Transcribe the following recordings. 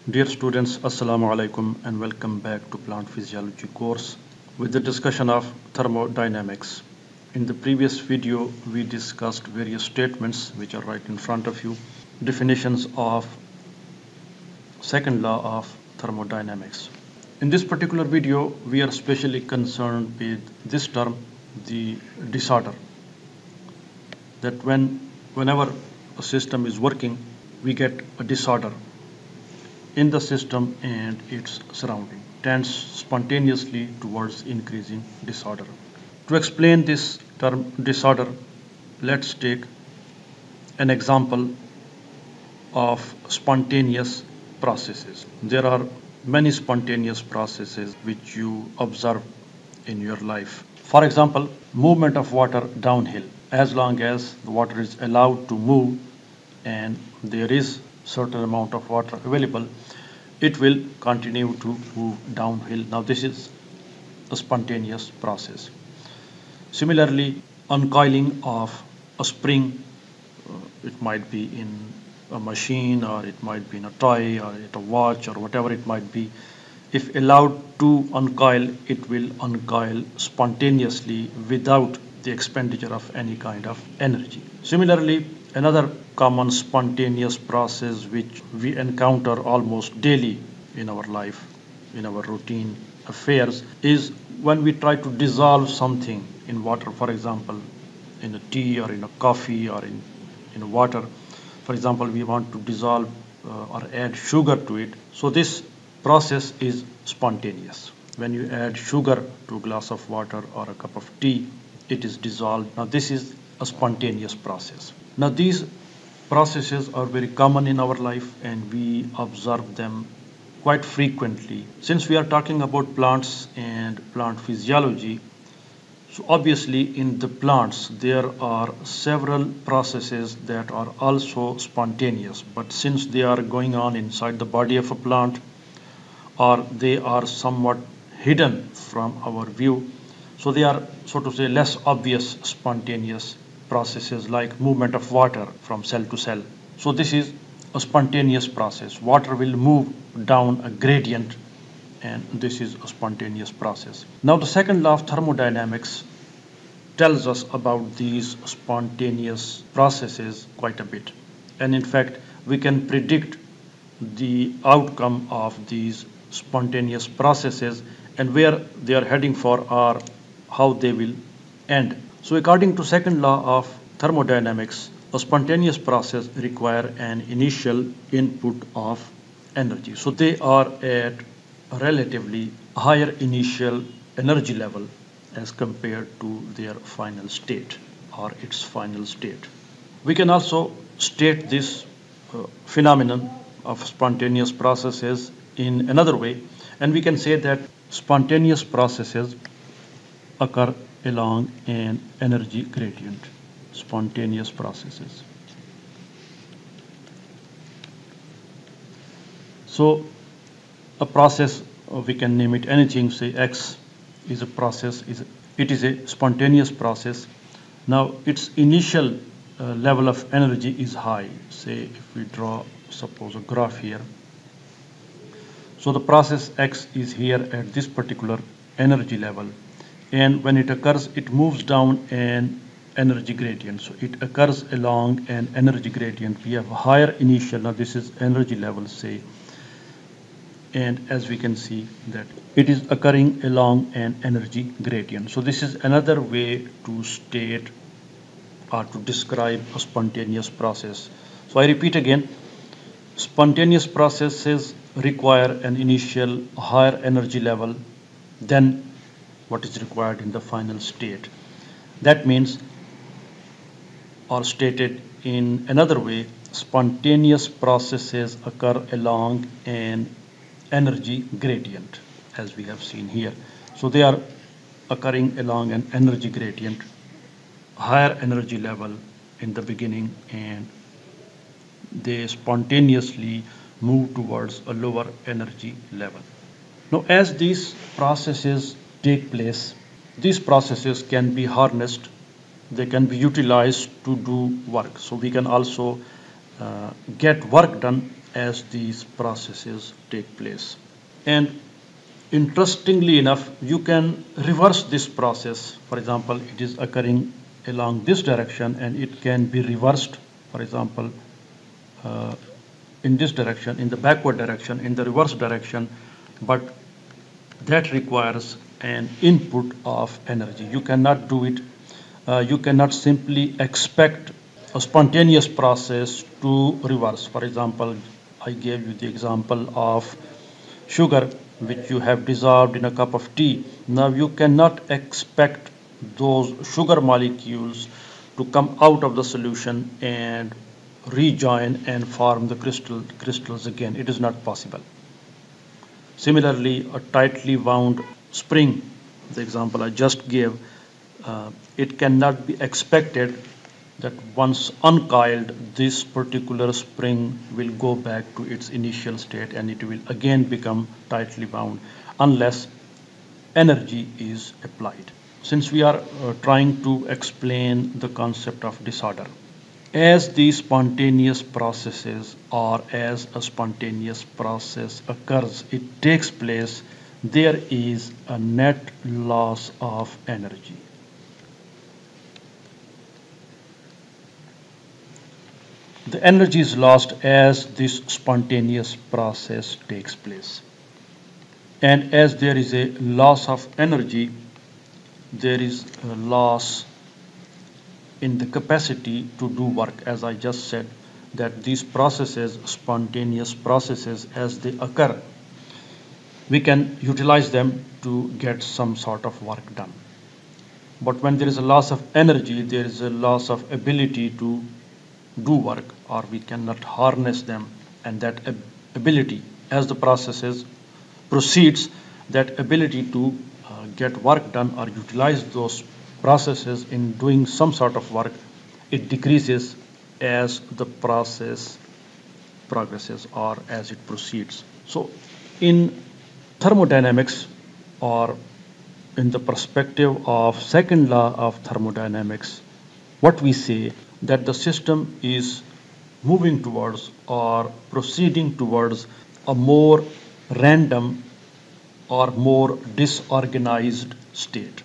Dear students, Assalamu alaikum and welcome back to Plant Physiology course with the discussion of thermodynamics. In the previous video, we discussed various statements which are right in front of you, definitions of second law of thermodynamics. In this particular video, we are specially concerned with this term, the disorder, that whenever a system is working, we get a disorder in the system and its surrounding, tends spontaneously towards increasing disorder. To explain this term disorder, let's take an example of spontaneous processes. There are many spontaneous processes which you observe in your life. For example, movement of water downhill. As long as the water is allowed to move and there is certain amount of water available, it will continue to move downhill. Now this is a spontaneous process. Similarly, uncoiling of a spring, it might be in a machine or it might be in a toy or a watch or whatever it might be. If allowed to uncoil, it will uncoil spontaneously without the expenditure of any kind of energy. Similarly, another common spontaneous process which we encounter almost daily in our life, in our routine affairs, is when we try to dissolve something in water, for example, in a tea or in a coffee or in water. For example, we want to dissolve or add sugar to it. So this process is spontaneous. When you add sugar to a glass of water or a cup of tea, it is dissolved. Now this is a spontaneous process. Now these processes are very common in our life and we observe them quite frequently. Since we are talking about plants and plant physiology, so obviously in the plants there are several processes that are also spontaneous, but since they are going on inside the body of a plant or they are somewhat hidden from our view, so they are, so to say, less obvious spontaneous processes like movement of water from cell to cell. So this is a spontaneous process. Water will move down a gradient and this is a spontaneous process. Now the second law of thermodynamics tells us about these spontaneous processes quite a bit. And in fact, we can predict the outcome of these spontaneous processes and where they are heading for or how they will end. So according to second law of thermodynamics, a spontaneous process require an initial input of energy. So they are at a relatively higher initial energy level as compared to their final state or its final state. We can also state this phenomenon of spontaneous processes in another way, and we can say that spontaneous processes occur along an energy gradient. Spontaneous processes. So a process, we can name it anything, say X is a process, it is a spontaneous process. Now its initial level of energy is high. Say if we draw, suppose, a graph here. So the process X is here at this particular energy level, and when it occurs, it moves down an energy gradient. So it occurs along an energy gradient. We have a higher initial, now this is energy level, say, and as we can see that it is occurring along an energy gradient. So this is another way to state or to describe a spontaneous process. So I repeat again, spontaneous processes require an initial higher energy level than what is required in the final state. That means, or stated in another way, spontaneous processes occur along an energy gradient, as we have seen here. So they are occurring along an energy gradient, higher energy level in the beginning, and they spontaneously move towards a lower energy level. Now as these processes take place, these processes can be harnessed, they can be utilized to do work. So we can also get work done as these processes take place. And interestingly enough, you can reverse this process. For example, it is occurring along this direction and it can be reversed, for example, in this direction, in the backward direction, in the reverse direction, but that requires an input of energy. You cannot do it. You cannot simply expect a spontaneous process to reverse. For example, I gave you the example of sugar which you have dissolved in a cup of tea. Now you cannot expect those sugar molecules to come out of the solution and rejoin and form the crystals again. It is not possible. Similarly, a tightly wound spring, the example I just gave, it cannot be expected that once uncoiled, this particular spring will go back to its initial state and it will again become tightly wound unless energy is applied. Since we are trying to explain the concept of disorder, as these spontaneous processes or as a spontaneous process occurs, it takes place, there is a net loss of energy. The energy is lost as this spontaneous process takes place. And as there is a loss of energy, there is a loss in the capacity to do work. As I just said, that these processes, spontaneous processes, as they occur, we can utilize them to get some sort of work done. But when there is a loss of energy, there is a loss of ability to do work, or we cannot harness them, and that ability, as the processes proceeds, that ability to get work done or utilize those processes in doing some sort of work, it decreases as the process progresses or as it proceeds. So in thermodynamics, or in the perspective of second law of thermodynamics, what we say that the system is moving towards or proceeding towards a more random or more disorganized state,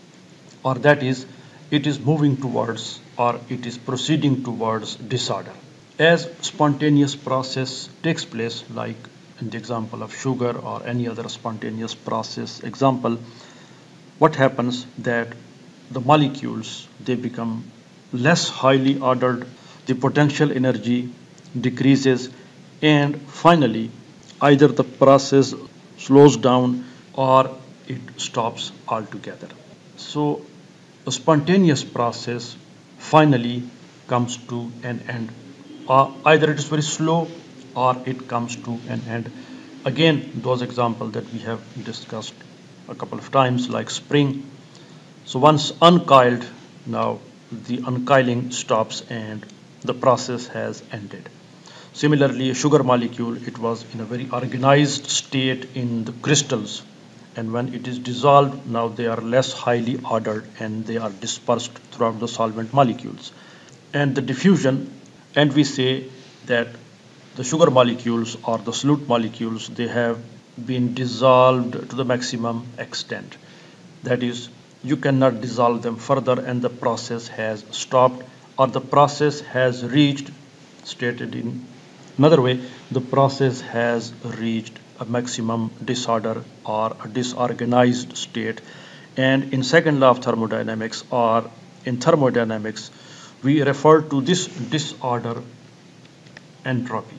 or that is, it is moving towards or it is proceeding towards disorder. As spontaneous process takes place, like in the example of sugar or any other spontaneous process example, what happens that the molecules, they become less highly ordered, the potential energy decreases, and finally either the process slows down or it stops altogether. So a spontaneous process finally comes to an end. Either it is very slow or it comes to an end. Again, those examples that we have discussed a couple of times, like spring. So once uncoiled, now the uncoiling stops and the process has ended. Similarly, a sugar molecule, it was in a very organized state in the crystals, and when it is dissolved, now they are less highly ordered and they are dispersed throughout the solvent molecules. And the diffusion, and we say that the sugar molecules or the solute molecules, they have been dissolved to the maximum extent. That is, you cannot dissolve them further and the process has stopped, or the process has reached, stated in another way, the process has reached a maximum disorder or a disorganized state. And in second law of thermodynamics, or in thermodynamics, we refer to this disorder entropy.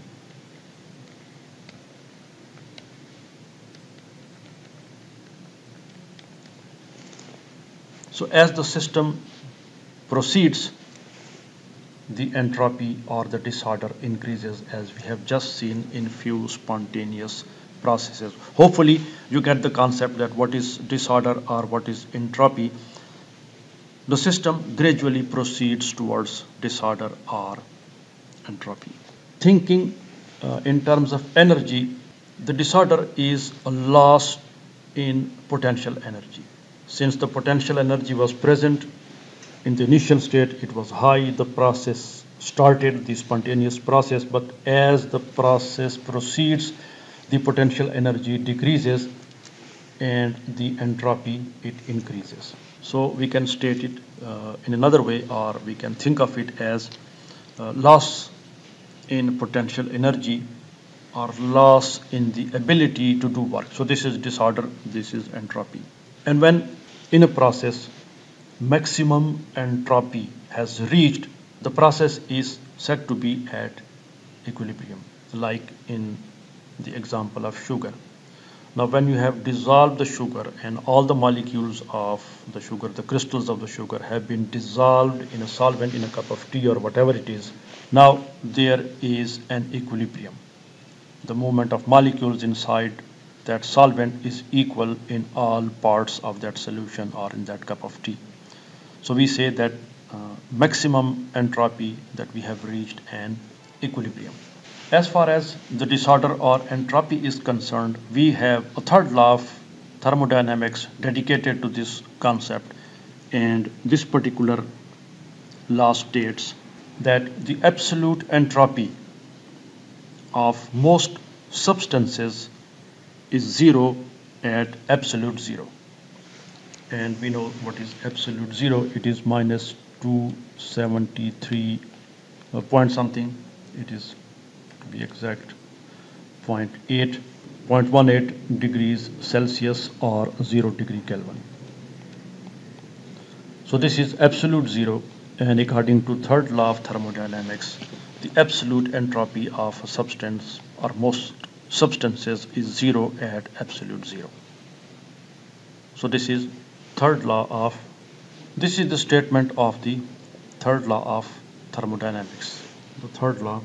So as the system proceeds, the entropy or the disorder increases, as we have just seen in few spontaneous processes. Hopefully you get the concept that what is disorder or what is entropy. The system gradually proceeds towards disorder or entropy. Thinking in terms of energy, the disorder is a loss in potential energy. Since the potential energy was present in the initial state, it was high, the process started the spontaneous process, but as the process proceeds, the potential energy decreases and the entropy it increases. So we can state it in another way, or we can think of it as loss in potential energy or loss in the ability to do work. So this is disorder, this is entropy. And when in a process maximum entropy has reached, the process is said to be at equilibrium, like in the example of sugar. Now when you have dissolved the sugar and all the molecules of the sugar, the crystals of the sugar have been dissolved in a solvent, in a cup of tea or whatever it is, now there is an equilibrium. The movement of molecules inside that solvent is equal in all parts of that solution or in that cup of tea. So we say that maximum entropy, that we have reached an equilibrium. As far as the disorder or entropy is concerned, we have a third law of thermodynamics dedicated to this concept, and this particular law states that the absolute entropy of most substances is zero at absolute zero. And we know what is absolute zero. It is minus 273 point something. It is, to be exact, 0.18 degrees Celsius or 0 degree Kelvin. So this is absolute zero, and according to third law of thermodynamics, the absolute entropy of a substance or most substances is zero at absolute zero. So this is the statement of the third law of thermodynamics. The third law: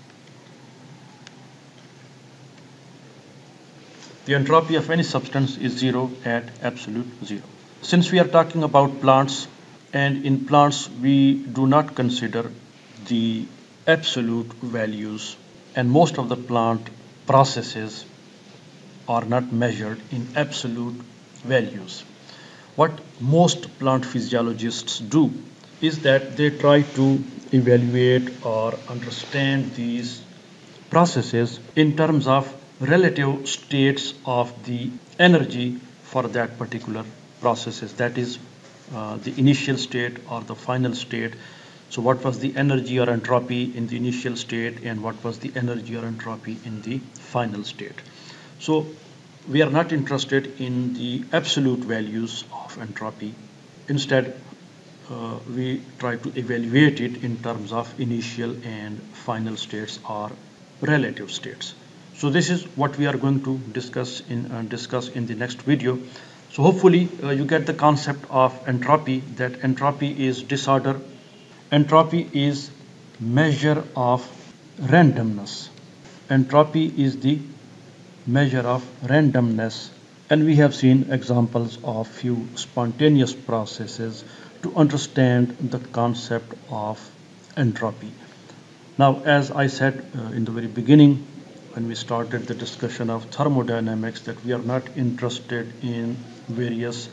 the entropy of any substance is zero at absolute zero. Since we are talking about plants, and in plants we do not consider the absolute values, and most of the plant processes are not measured in absolute values. What most plant physiologists do is that they try to evaluate or understand these processes in terms of relative states of the energy for that particular processes, that is the initial state or the final state. So what was the energy or entropy in the initial state, and what was the energy or entropy in the final state. So we are not interested in the absolute values of entropy. Instead, we try to evaluate it in terms of initial and final states or relative states. So this is what we are going to discuss in the next video. So hopefully you get the concept of entropy, that entropy is disorder. Entropy is measure of randomness. Entropy is the measure of randomness, and we have seen examples of few spontaneous processes to understand the concept of entropy. Now, as I said in the very beginning when we started the discussion of thermodynamics, that we are not interested in various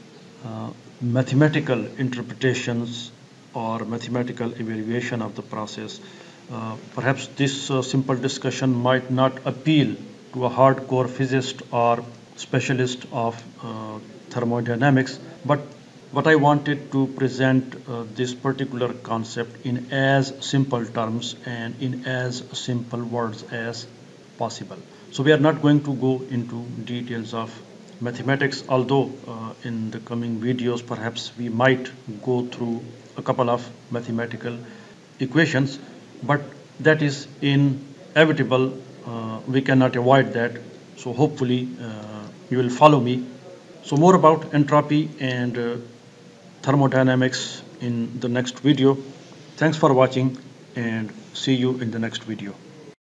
mathematical interpretations or mathematical evaluation of the process. Perhaps this simple discussion might not appeal to a hardcore physicist or specialist of thermodynamics, but what I wanted to present this particular concept in as simple terms and in as simple words as possible. So we are not going to go into details of mathematics, although in the coming videos perhaps we might go through a couple of mathematical equations, but that is inevitable. We cannot avoid that. So hopefully you will follow me. So more about entropy and thermodynamics in the next video. Thanks for watching, and see you in the next video.